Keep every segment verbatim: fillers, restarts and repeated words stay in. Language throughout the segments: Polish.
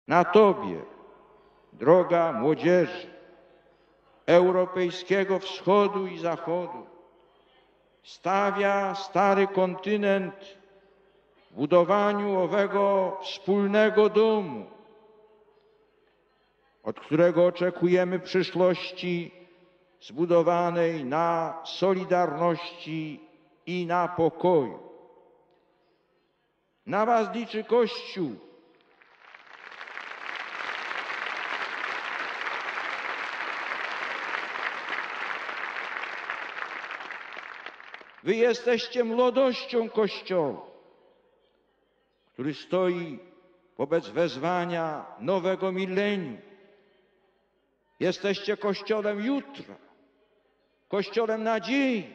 Na Tobie, droga młodzieży europejskiego wschodu i zachodu, stawia stary kontynent w budowaniu owego wspólnego domu, od którego oczekujemy przyszłości zbudowanej na solidarności i na pokoju. Na Was liczy Kościół. Wy jesteście młodością Kościoła, który stoi wobec wezwania nowego milenium. Jesteście Kościołem jutra, Kościołem nadziei.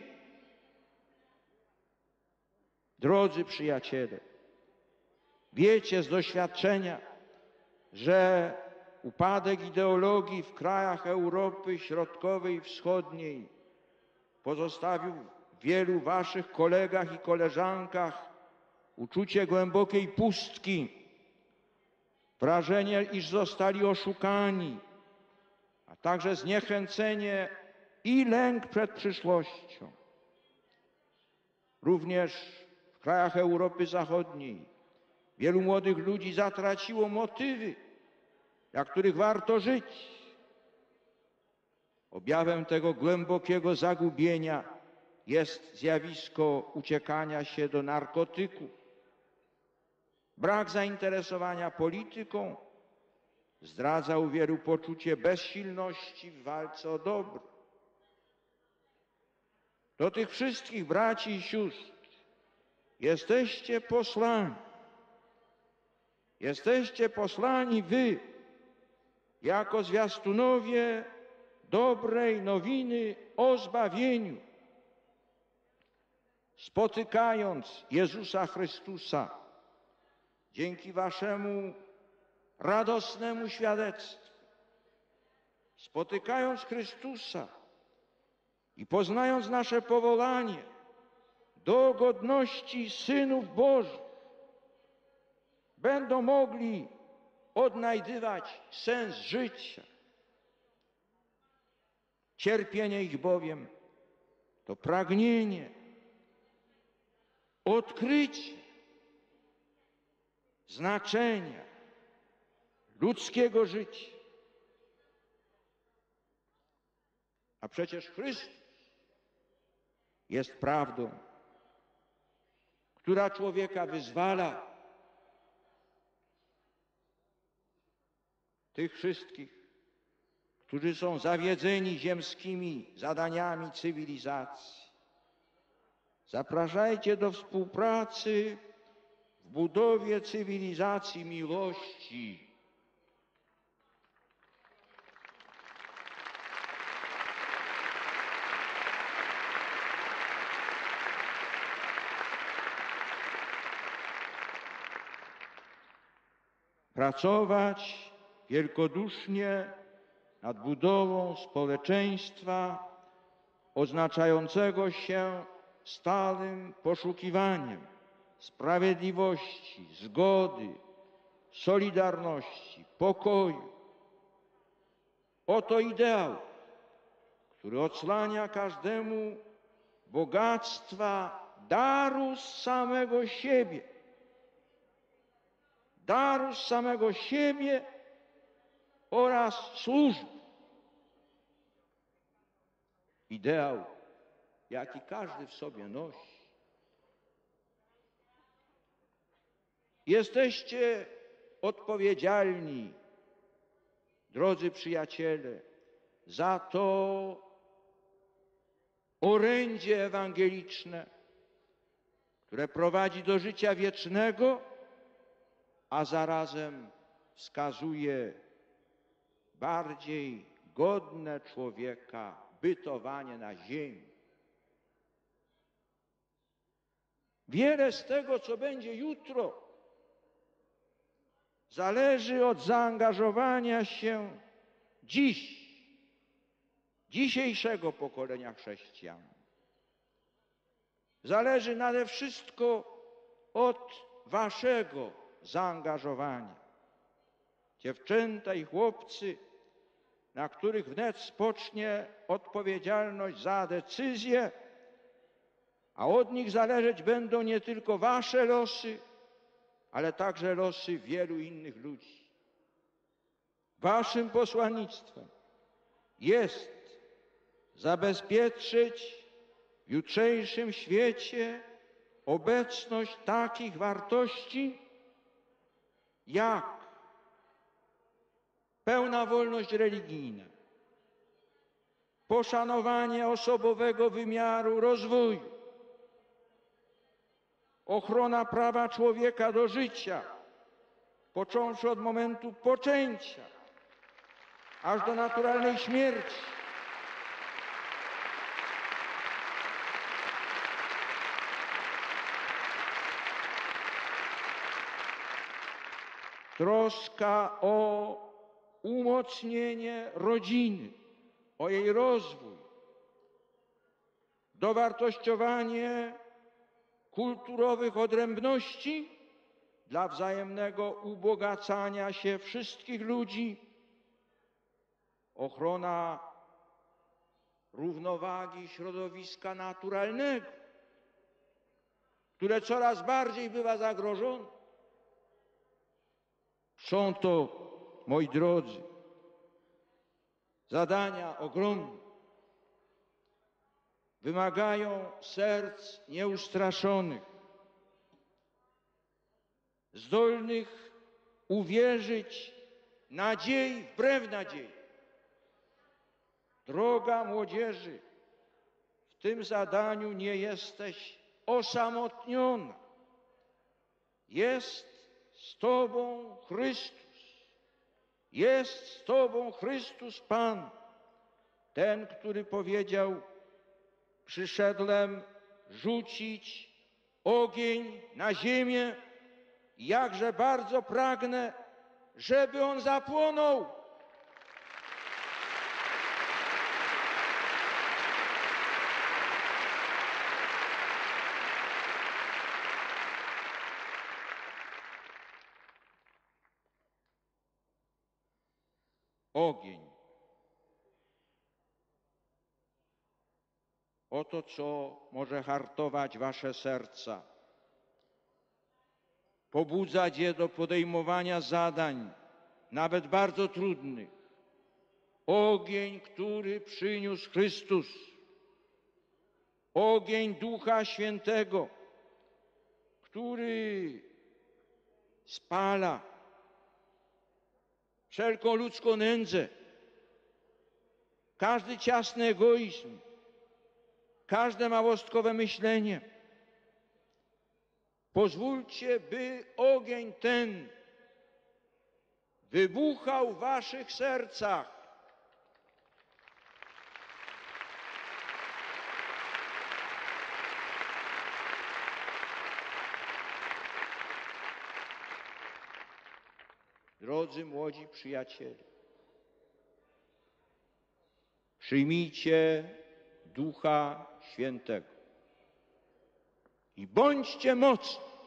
Drodzy przyjaciele, wiecie z doświadczenia, że upadek ideologii w krajach Europy Środkowej i Wschodniej pozostawił w wielu waszych kolegach i koleżankach uczucie głębokiej pustki, wrażenie, iż zostali oszukani, a także zniechęcenie i lęk przed przyszłością. Również w krajach Europy Zachodniej wielu młodych ludzi zatraciło motywy, dla których warto żyć. Objawem tego głębokiego zagubienia jest zjawisko uciekania się do narkotyków. Brak zainteresowania polityką zdradza u wielu poczucie bezsilności w walce o dobro. Do tych wszystkich braci i sióstr jesteście posłani. Jesteście posłani wy, jako zwiastunowie dobrej nowiny o zbawieniu. Spotykając Jezusa Chrystusa, dzięki waszemu radosnemu świadectwu, spotykając Chrystusa i poznając nasze powołanie do godności synów Bożych, będą mogli odnajdywać sens życia. Cierpienie ich bowiem to pragnienie, odkrycie znaczenia ludzkiego życia. A przecież Chrystus jest prawdą, która człowieka wyzwala. Tych wszystkich, którzy są zawiedzeni ziemskimi zadaniami cywilizacji. Zapraszajcie do współpracy w budowie cywilizacji miłości. Pracować wielkodusznie nad budową społeczeństwa oznaczającego się stałym poszukiwaniem sprawiedliwości, zgody, solidarności, pokoju. Oto ideał, który odsłania każdemu bogactwa daru z samego siebie. Daru z samego siebie oraz służb. Ideał, jaki każdy w sobie nosi. Jesteście odpowiedzialni, drodzy przyjaciele, za to orędzie ewangeliczne, które prowadzi do życia wiecznego, a zarazem wskazuje bardziej godne człowieka bytowanie na ziemi. Wiele z tego, co będzie jutro, zależy od zaangażowania się dziś, dzisiejszego pokolenia chrześcijan. Zależy nade wszystko od waszego zaangażowania. dziewczęta i chłopcy, na których wnet spocznie odpowiedzialność za decyzje, a od nich zależeć będą nie tylko wasze losy, ale także losy wielu innych ludzi. Waszym posłannictwem jest zabezpieczyć w jutrzejszym świecie obecność takich wartości jak pełna wolność religijna, poszanowanie osobowego wymiaru rozwoju, ochrona prawa człowieka do życia, począwszy od momentu poczęcia, aż do naturalnej śmierci. Troska o umocnienie rodziny, o jej rozwój, dowartościowanie kulturowych odrębności dla wzajemnego ubogacania się wszystkich ludzi, ochrona równowagi środowiska naturalnego, które coraz bardziej bywa zagrożone. Są to, moi drodzy, zadania ogromne. Wymagają serc nieustraszonych, zdolnych uwierzyć nadziei wbrew nadziei. Droga młodzieży, w tym zadaniu nie jesteś osamotniona. Jest z Tobą Chrystus. Jest z Tobą Chrystus Pan, ten, który powiedział: przyszedłem rzucić ogień na ziemię, jakże bardzo pragnę, żeby on zapłonął. Ogień. Oto co może hartować wasze serca, pobudzać je do podejmowania zadań, nawet bardzo trudnych. Ogień, który przyniósł Chrystus. Ogień Ducha Świętego, który spala wszelką ludzką nędzę, każdy ciasny egoizm, każde małostkowe myślenie. Pozwólcie, by ogień ten wybuchał w waszych sercach. Drodzy młodzi przyjaciele, przyjmijcie Ducha Świętego i bądźcie mocni.